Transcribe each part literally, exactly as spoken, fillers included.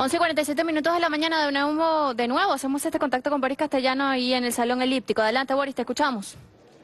once y cuarenta y siete minutos de la mañana, de nuevo, de nuevo hacemos este contacto con Boris Castellano ahí en el Salón Elíptico. Adelante, Boris, te escuchamos.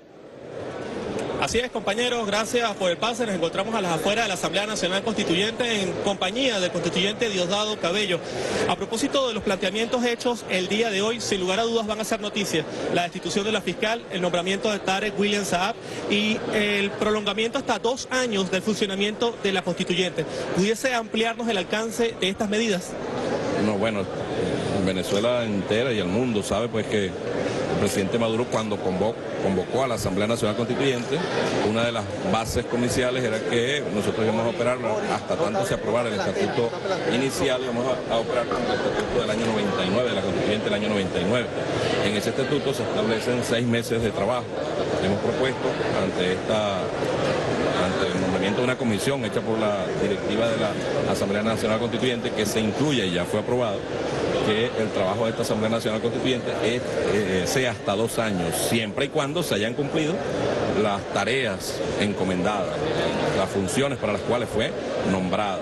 Así es, compañeros, gracias por el pase. Nos encontramos a las afueras de la Asamblea Nacional Constituyente en compañía del constituyente Diosdado Cabello. A propósito de los planteamientos hechos el día de hoy, sin lugar a dudas van a ser noticias. La destitución de la fiscal, el nombramiento de Tarek William Saab y el prolongamiento hasta dos años del funcionamiento de la constituyente. ¿Pudiese ampliarnos el alcance de estas medidas? No, bueno, Venezuela entera y el mundo sabe pues que el presidente Maduro, cuando convocó, convocó a la Asamblea Nacional Constituyente, una de las bases comerciales era que nosotros íbamos a operar hasta tanto se aprobara el estatuto inicial, íbamos a, a operar con el estatuto del año noventa y nueve, de la Constituyente del año noventa y nueve. En ese estatuto se establecen seis meses de trabajo. Hemos propuesto ante esta ante el nombramiento de una comisión hecha por la directiva de la Asamblea Nacional Constituyente, que se incluya y ya fue aprobado, que el trabajo de esta Asamblea Nacional Constituyente es, eh, sea hasta dos años, siempre y cuando se hayan cumplido las tareas encomendadas, las funciones para las cuales fue nombrada.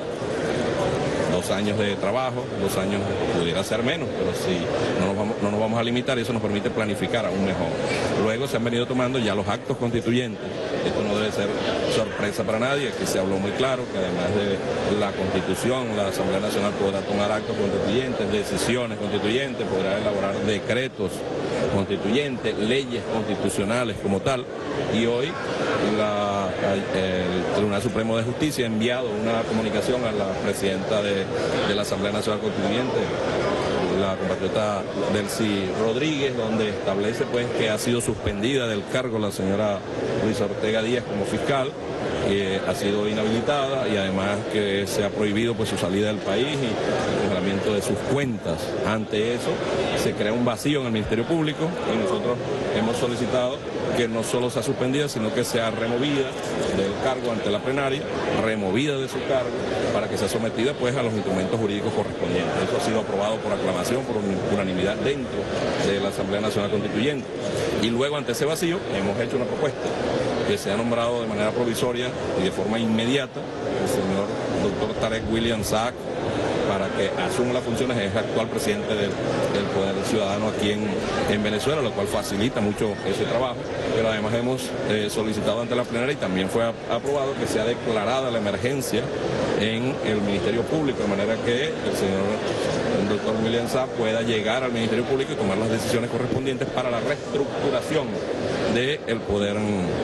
Dos años de trabajo, dos años pudiera ser menos, pero sí, no nos vamos, no nos vamos a limitar y eso nos permite planificar aún mejor. Luego se han venido tomando ya los actos constituyentes. Esto no debe ser sorpresa para nadie, aquí se habló muy claro que además de la Constitución, la Asamblea Nacional podrá tomar actos constituyentes, decisiones constituyentes, podrá elaborar decretos constituyentes, leyes constitucionales como tal, y hoy la, el Tribunal Supremo de Justicia ha enviado una comunicación a la presidenta de, de la Asamblea Nacional Constituyente, la compatriota Delcy Rodríguez, donde establece pues que ha sido suspendida del cargo la señora Luisa Ortega Díaz como fiscal, que ha sido inhabilitada y además que se ha prohibido pues su salida del país y el congelamiento de sus cuentas. Ante eso se crea un vacío en el Ministerio Público y nosotros hemos solicitado que no solo sea suspendida, sino que sea removida del cargo ante la plenaria, removida de su cargo, para que sea sometida pues a los instrumentos jurídicos correspondientes. Eso ha sido aprobado por aclamación, por unanimidad dentro de la Asamblea Nacional Constituyente. Y luego ante ese vacío hemos hecho una propuesta que se ha nombrado de manera provisoria y de forma inmediata el señor doctor Tarek William Saab para que asuma las funciones, es actual presidente del, del Poder Ciudadano aquí en, en Venezuela, lo cual facilita mucho ese trabajo, pero además hemos eh, solicitado ante la plenaria y también fue a, aprobado que sea declarada la emergencia en el Ministerio Público, de manera que el señor el doctor William Saab pueda llegar al Ministerio Público y tomar las decisiones correspondientes para la reestructuración del poder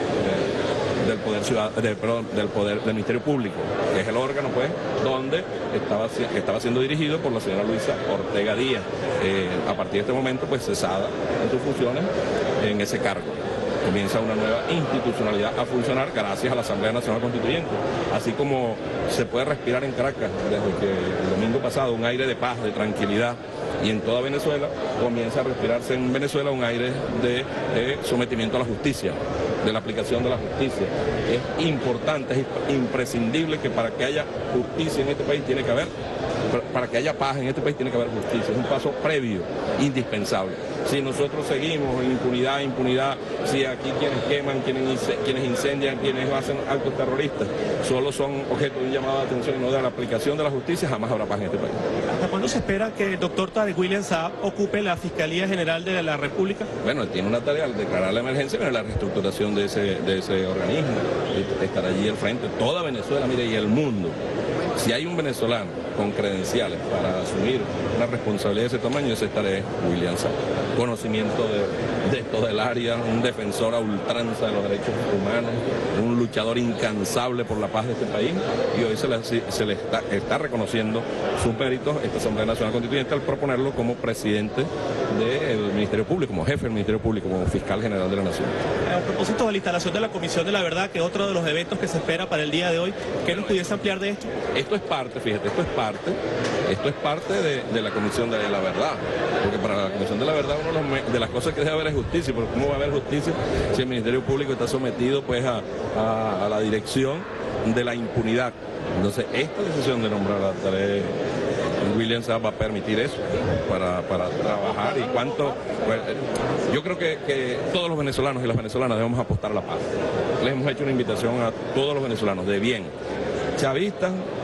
del poder ciudadano, del, perdón, del poder del Ministerio Público, que es el órgano pues donde estaba, estaba siendo dirigido por la señora Luisa Ortega Díaz, eh, a partir de este momento pues cesada en sus funciones en ese cargo. Comienza una nueva institucionalidad a funcionar gracias a la Asamblea Nacional Constituyente, así como se puede respirar en Caracas desde que el domingo pasado un aire de paz, de tranquilidad, y en toda Venezuela comienza a respirarse en Venezuela un aire de, de sometimiento a la justicia, de la aplicación de la justicia. Es importante, es imprescindible que para que haya justicia en este país tiene que haber, para que haya paz en este país tiene que haber justicia. Es un paso previo, indispensable. Si nosotros seguimos en impunidad, impunidad, si aquí quienes queman, quienes, quienes incendian, quienes hacen actos terroristas, solo son objeto de un llamado de atención y no de la aplicación de la justicia, jamás habrá paz en este país. ¿Hasta cuándo se espera que el doctor Tarek William Saab ocupe la Fiscalía General de la República? Bueno, él tiene una tarea al declarar la emergencia, pero la reestructuración de ese, de ese organismo, estar allí al frente, toda Venezuela, mire, y el mundo. Si hay un venezolano con credenciales para asumir una responsabilidad de ese tamaño, ese estaré William Saab. Conocimiento de, de todo el área, un defensor a ultranza de los derechos humanos, un luchador incansable por la paz de este país, y hoy se le, se le está, está reconociendo sus méritos esta Asamblea Nacional Constituyente al proponerlo como presidente del Ministerio Público, como jefe del Ministerio Público, como fiscal general de la Nación. A propósito de la instalación de la Comisión de la Verdad, que es otro de los eventos que se espera para el día de hoy, ¿qué nos pudiese ampliar de esto? Esto es parte, fíjate, esto es parte, esto es parte de, de la Comisión de la Verdad, porque para la Comisión de la Verdad una de, los, de las cosas que debe haber es justicia, porque ¿cómo va a haber justicia si el Ministerio Público está sometido pues a, a, a la dirección de la impunidad? Entonces esta decisión de nombrar a Tarek William Saab va a permitir eso para, para trabajar y cuánto, pues, yo creo que, que todos los venezolanos y las venezolanas debemos apostar a la paz. Les hemos hecho una invitación a todos los venezolanos de bien, chavistas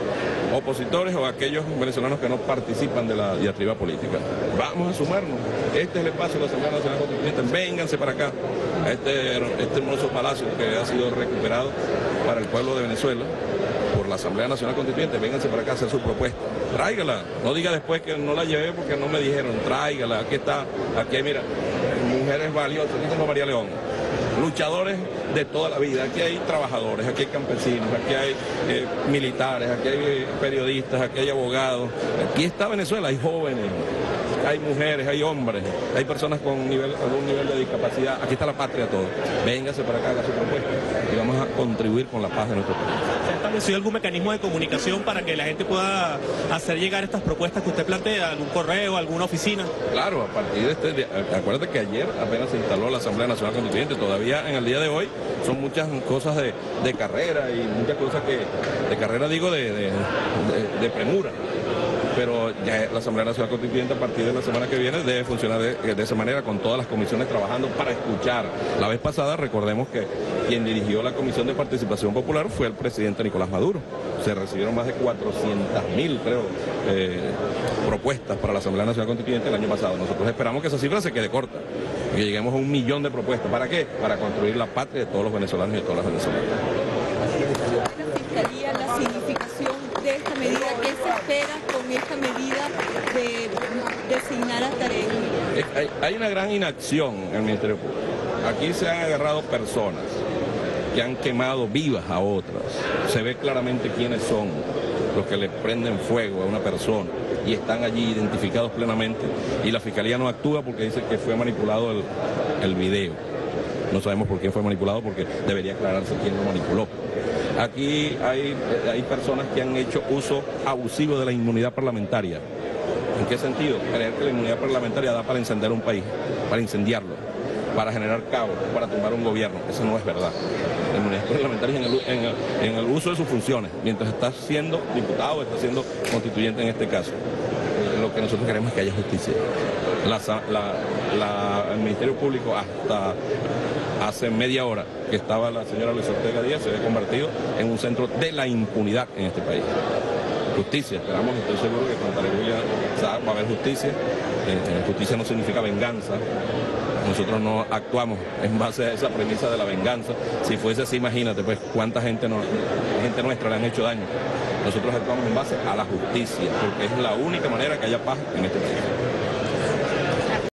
opositores o aquellos venezolanos que no participan de la diatriba política. Vamos a sumarnos. Este es el espacio de la Asamblea Nacional Constituyente. Vénganse para acá, a este, este hermoso palacio que ha sido recuperado para el pueblo de Venezuela por la Asamblea Nacional Constituyente. Vénganse para acá a hacer su propuesta. Tráigala. No diga después que no la llevé porque no me dijeron. Tráigala. Aquí está. Aquí hay, mira, mujeres valiosas. Aquí tengo a María León. Luchadores de toda la vida. Aquí hay trabajadores, aquí hay campesinos, aquí hay eh, militares, aquí hay periodistas, aquí hay abogados. Aquí está Venezuela, hay jóvenes, hay mujeres, hay hombres, hay personas con nivel, algún nivel de discapacidad. Aquí está la patria todo. Véngase para acá, haga su propuesta y vamos a contribuir con la paz de nuestro país. ¿Se ha establecido algún mecanismo de comunicación para que la gente pueda hacer llegar estas propuestas que usted plantea? ¿Algún correo, alguna oficina? Claro, a partir de este día, acuérdate que ayer apenas se instaló la Asamblea Nacional Constituyente, todavía en el día de hoy son muchas cosas de, de carrera y muchas cosas que, de carrera digo, de, de, de, de premura. Pero ya la Asamblea Nacional Constituyente a partir de la semana que viene debe funcionar de, de esa manera con todas las comisiones trabajando para escuchar. La vez pasada recordemos que quien dirigió la Comisión de Participación Popular fue el presidente Nicolás Maduro. Se recibieron más de cuatrocientas mil, creo, eh, propuestas para la Asamblea Nacional Constituyente el año pasado. Nosotros esperamos que esa cifra se quede corta, que lleguemos a un millón de propuestas. ¿Para qué? Para construir la patria de todos los venezolanos y de todas las venezolanas. La Fiscalía, la significación de esta medida, ¿qué se espera con esta medida de designar a Tarek? Hay, hay una gran inacción en el Ministerio Público. Aquí se han agarrado personas que han quemado vivas a otras. Se ve claramente quiénes son los que le prenden fuego a una persona y están allí identificados plenamente y la Fiscalía no actúa porque dice que fue manipulado el, el video. No sabemos por quién fue manipulado porque debería aclararse quién lo manipuló. Aquí hay, hay personas que han hecho uso abusivo de la inmunidad parlamentaria. ¿En qué sentido? Creer que la inmunidad parlamentaria da para encender un país, para incendiarlo, para generar caos, para tumbar un gobierno. Eso no es verdad. La inmunidad parlamentaria es en el, en el, en el uso de sus funciones, mientras está siendo diputado, está siendo constituyente en este caso. Lo que nosotros queremos es que haya justicia. La, la, la, el Ministerio Público hasta hace media hora que estaba la señora Luis Ortega Díaz se había convertido en un centro de la impunidad en este país. Justicia, esperamos, estoy seguro que con Tarek William Saab va a haber justicia. Eh, justicia no significa venganza. Nosotros no actuamos en base a esa premisa de la venganza. Si fuese así, imagínate, pues cuánta gente, no, gente nuestra le han hecho daño. Nosotros actuamos en base a la justicia, porque es la única manera que haya paz en este país.